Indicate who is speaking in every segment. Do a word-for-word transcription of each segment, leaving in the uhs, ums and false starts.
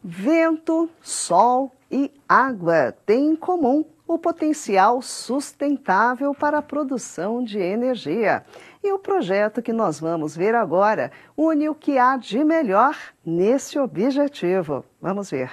Speaker 1: Vento, sol e água têm em comum o potencial sustentável para a produção de energia. E o projeto que nós vamos ver agora une o que há de melhor nesse objetivo. Vamos ver.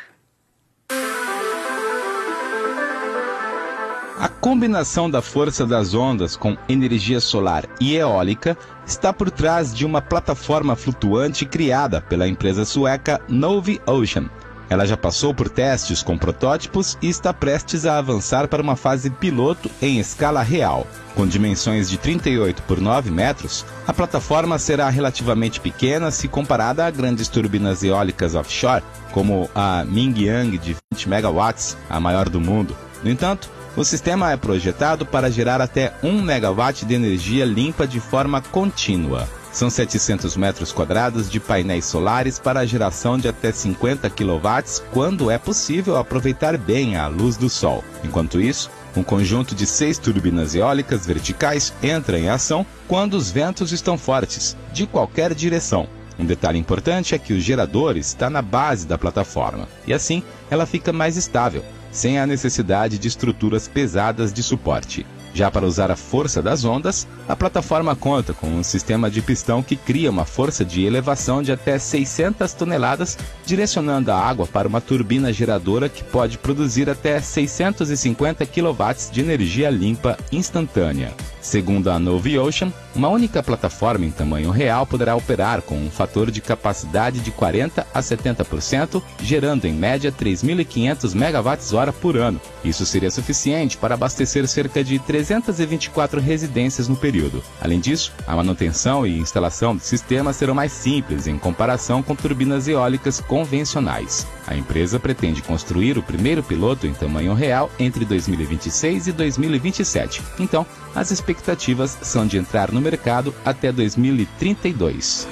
Speaker 2: A combinação da força das ondas com energia solar e eólica está por trás de uma plataforma flutuante criada pela empresa sueca Novi Ocean. Ela já passou por testes com protótipos e está prestes a avançar para uma fase piloto em escala real. Com dimensões de trinta e oito por nove metros, a plataforma será relativamente pequena se comparada a grandes turbinas eólicas offshore, como a Mingyang de vinte megawatts, a maior do mundo. No entanto, o sistema é projetado para gerar até um megawatt de energia limpa de forma contínua. São setecentos metros quadrados de painéis solares para a geração de até cinquenta quilowatts, quando é possível aproveitar bem a luz do sol. Enquanto isso, um conjunto de seis turbinas eólicas verticais entra em ação quando os ventos estão fortes, de qualquer direção. Um detalhe importante é que o gerador está na base da plataforma, e assim ela fica mais estável, sem a necessidade de estruturas pesadas de suporte. Já para usar a força das ondas, a plataforma conta com um sistema de pistão que cria uma força de elevação de até seiscentas toneladas, direcionando a água para uma turbina geradora que pode produzir até seiscentos e cinquenta quilowatts de energia limpa instantânea. Segundo a Novi Ocean, uma única plataforma em tamanho real poderá operar com um fator de capacidade de quarenta a setenta por cento, gerando em média três mil e quinhentos megawatts-hora por ano. Isso seria suficiente para abastecer cerca de trezentas e vinte e quatro residências no período. Além disso, a manutenção e instalação do sistema serão mais simples em comparação com turbinas eólicas convencionais. A empresa pretende construir o primeiro piloto em tamanho real entre dois mil e vinte e seis e dois mil e vinte e sete. Então, as expectativas são de entrar no mercado até dois mil e trinta e dois.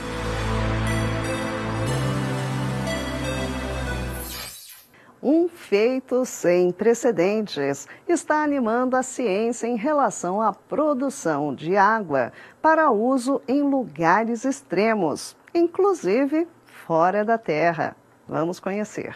Speaker 1: Um feito sem precedentes está animando a ciência em relação à produção de água para uso em lugares extremos, inclusive fora da Terra. Vamos conhecer.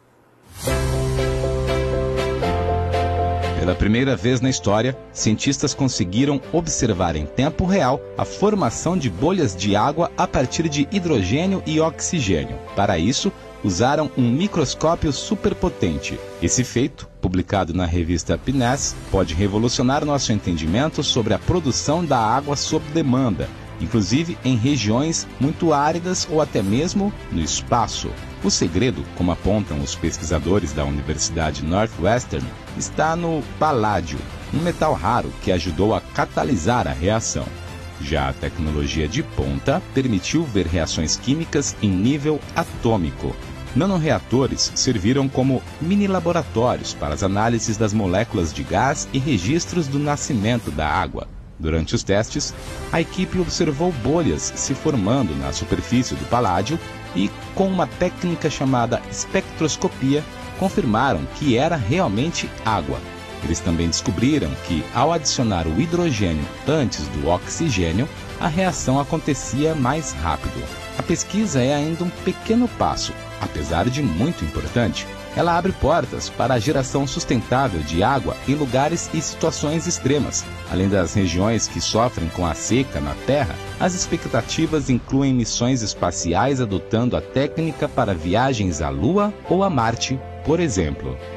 Speaker 2: Pela primeira vez na história, cientistas conseguiram observar em tempo real a formação de bolhas de água a partir de hidrogênio e oxigênio. Para isso, usaram um microscópio superpotente. Esse feito, publicado na revista P N A S, pode revolucionar nosso entendimento sobre a produção da água sob demanda, inclusive em regiões muito áridas ou até mesmo no espaço. O segredo, como apontam os pesquisadores da Universidade Northwestern, está no paládio, um metal raro que ajudou a catalisar a reação. Já a tecnologia de ponta permitiu ver reações químicas em nível atômico. Nanoreatores serviram como mini-laboratórios para as análises das moléculas de gás e registros do nascimento da água. Durante os testes, a equipe observou bolhas se formando na superfície do paládio e, com uma técnica chamada espectroscopia, confirmaram que era realmente água. Eles também descobriram que, ao adicionar o hidrogênio antes do oxigênio, a reação acontecia mais rápido. A pesquisa é ainda um pequeno passo, apesar de muito importante. Ela abre portas para a geração sustentável de água em lugares e situações extremas. Além das regiões que sofrem com a seca na Terra, as expectativas incluem missões espaciais adotando a técnica para viagens à Lua ou a Marte, por exemplo.